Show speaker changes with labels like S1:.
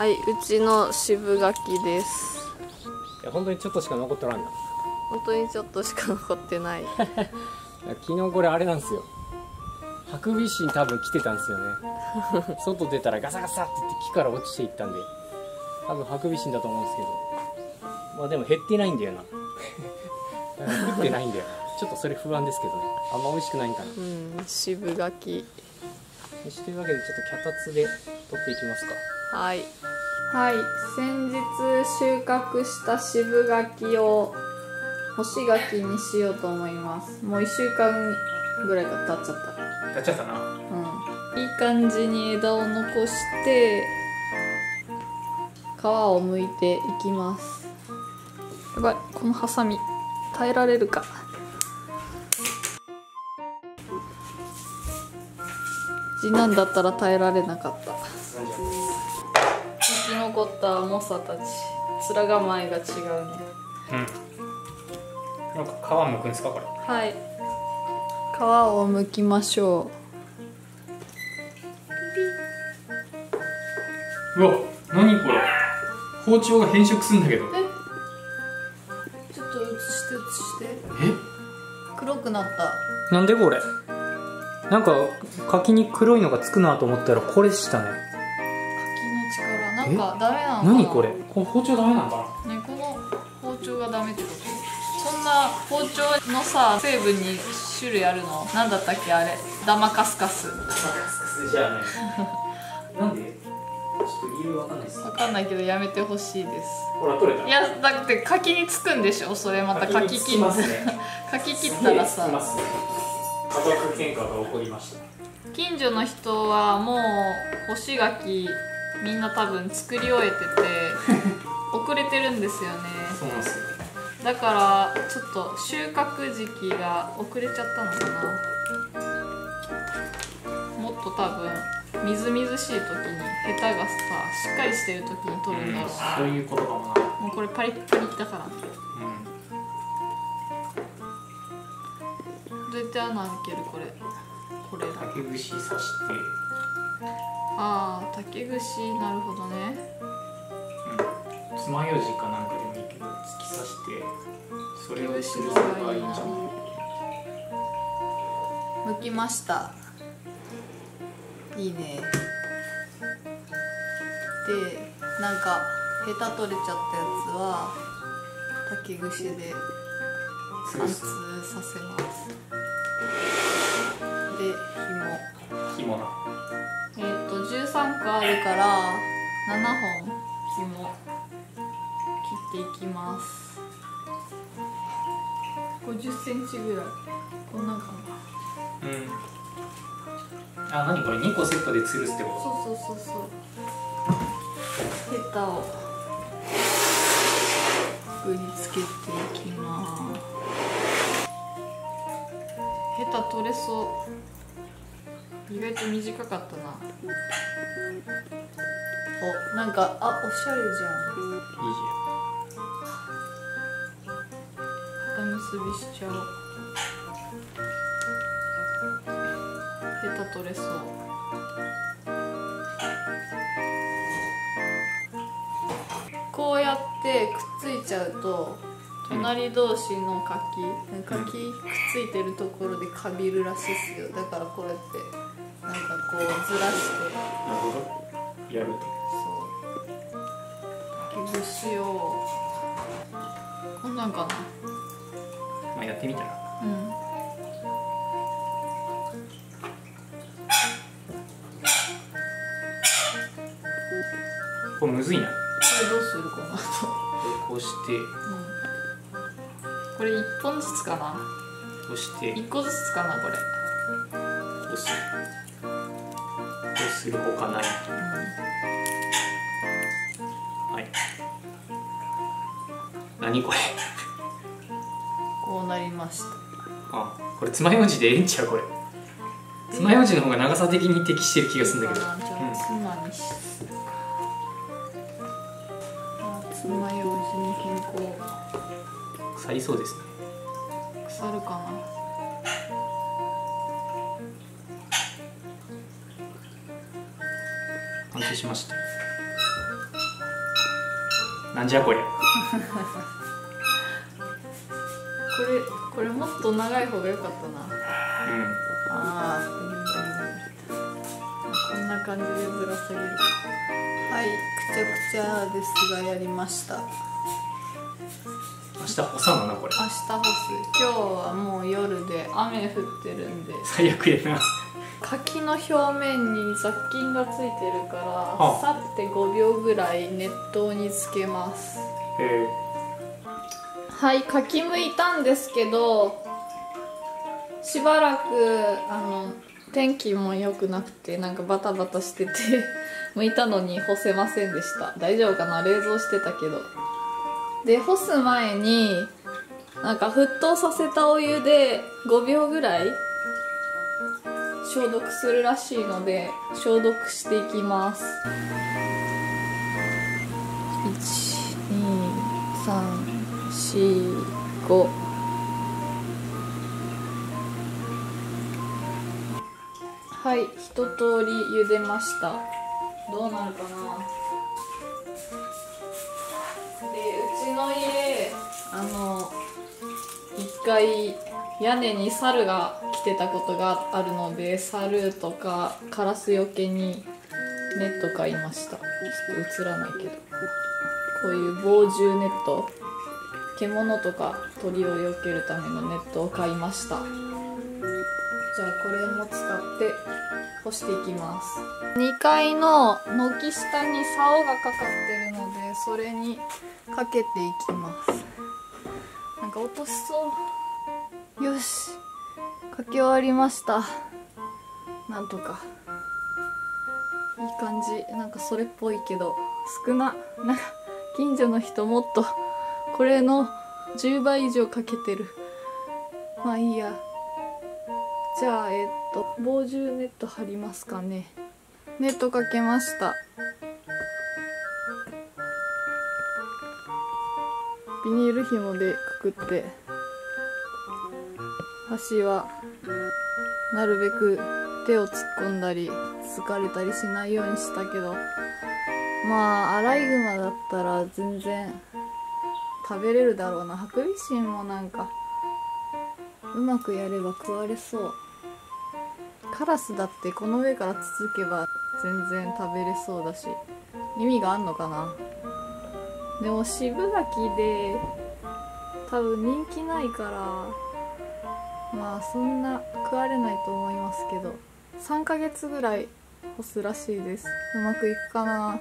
S1: はい、うちの渋柿です。
S2: いや本当にちょっとしか残ってないんだ。
S1: 本当にちょっとしか残ってない。
S2: 昨日これあれなんですよ。ハクビシン多分来てたんですよね。外出たらガサガサって言って木から落ちていったんで、多分ハクビシンだと思うんですけど、まあでも減ってないんだよな。だから食ってないんだよ。ちょっとそれ不安ですけどね。あんま美味しくないんかな。
S1: 渋柿。
S2: というわけでちょっと脚立で取っていきますか。
S1: はいはい、先日収穫した渋柿を干し柿にしようと思います。もう1週間ぐらいが経っちゃった。
S2: やっちゃったな。
S1: いい感じに枝を残して皮を剥いていきます。やばい、このハサミ耐えられるか。次男だったら耐えられなかった。生き残った猛者たち、面構えが違うね。
S2: なんか皮剥くんですかこれ。
S1: はい、皮を剥きましょ
S2: う。うわ、何これ。包丁が変色するんだけど。
S1: ちょっと映して黒くなった。
S2: なんでこれ。なんか柿に黒いのがつくなと思ったらこれしたね。
S1: 柿の力なんかダメなのかな。
S2: 何これ。この包丁ダメなのかな。
S1: ね、この包丁がダメってこと。そんな包丁のさ、成分に種類あるの。なんだったっけあれ。ダマカスカス。
S2: ダマカスカスじゃあね。なんで。ちょっと理由わかんないです。
S1: わかんないけどやめてほしいです。
S2: ほら取れた。
S1: いや、だって柿につくんでしょそれ。また柿切った柿切ったらさ、
S2: 家族喧嘩が起こりました。
S1: 近所の人はもう干し柿みんな多分作り終えてて遅れてるんですよね。
S2: そうなんですよ。
S1: だからちょっと収穫時期が遅れちゃったのかな。もっと多分みずみずしい時にヘタがさしっかりしてる時に取るんだろうな。
S2: そういうことかもな。
S1: もうこれパリッパリだから。どうやって穴開けるこれ。これだ。
S2: 竹串刺して。
S1: ああ、竹串、なるほどね。
S2: 爪楊枝かなんかでもいいけど突き刺してそれを
S1: 竹串の
S2: 吊るせば
S1: 方がいいな。
S2: いいんじゃない。
S1: 剥きました。いいね。で、なんかヘタ取れちゃったやつは竹串で貫通させます。で、
S2: 紐だ。
S1: 13個あるから7本紐切っていきます。50センチぐらい。こんなんかな。
S2: あ、何これ2個セットで吊るすってこ
S1: そう。ヘタを振り付けていきます。ヘタ取れそう。意外と短かったな。お、なんかおしゃれじゃん。
S2: と。いい
S1: 肩結びしちゃおう。ヘタ取れそう。こうやってくっついちゃうと隣同士の柿くっついてるところでかびるらしいですよ。だからこうやってなんかこうずらして。
S2: なるほど。やると。
S1: そう。竹串をこんなんかな。
S2: まあやってみたら。これむずいな。
S1: これどうするこの後。
S2: こうして、
S1: これ1本ずつかな。
S2: こうして
S1: 1個ずつかなこれ。
S2: こうする。こうするほかない。はい。何これ。
S1: こうなりました。
S2: あ、これ爪楊枝でええんちゃうこれ。爪楊枝の方が長さ的に適してる気がするんだけど。
S1: じゃあつまにし。爪楊枝に健康。
S2: 腐りそうですね。
S1: 腐るかな。
S2: 完成しました。 なんじゃこりゃ。
S1: これもっと長い方が良かったな。ああ、こんな感じでぶら下げる。はい、くちゃくちゃですがやりました。
S2: 明日干さななこれ。
S1: 明日干す。今日はもう夜で雨降ってるんで
S2: 最悪やな。
S1: 柿の表面に雑菌がついてるから、
S2: はあ、
S1: さって5秒ぐらい熱湯につけます。はい、柿剥いたんですけど、しばらく天気も良くなくてなんかバタバタしてて剥いたのに干せませんでした。大丈夫かな、冷蔵してたけど。で、干す前になんか沸騰させたお湯で5秒ぐらい消毒するらしいので消毒していきます。12345。はい、一通り茹でました。どうなるかな。で、うちの家一回屋根に猿が来てたことがあるので、猿とかカラスよけにネット買いました。ちょっと映らないけど、こういう防獣ネット、獣とか鳥をよけるためのネットを買いました。じゃあこれも使って干していきます。2階の軒下に竿がかかってるので、それにかけていきます。なんか落としそう。よし、かけ終わりました。なんとかいい感じ。なんかそれっぽいけどなんか近所の人もっとこれの10倍以上かけてる。まあいいや。じゃあ防獣ネット貼りますかね。ネットかけました。ビニール紐でくくって、端はなるべく手を突っ込んだり疲れたりしないようにしたけど、まあアライグマだったら全然食べれるだろうな。ハクビシンもなんかうまくやれば食われそう。カラスだってこの上からつつけば全然食べれそうだし、意味があんのかな。でも渋柿で多分人気ないから、まあそんな食われないと思いますけど、3ヶ月ぐらい干すらしいです。うまくいくかな。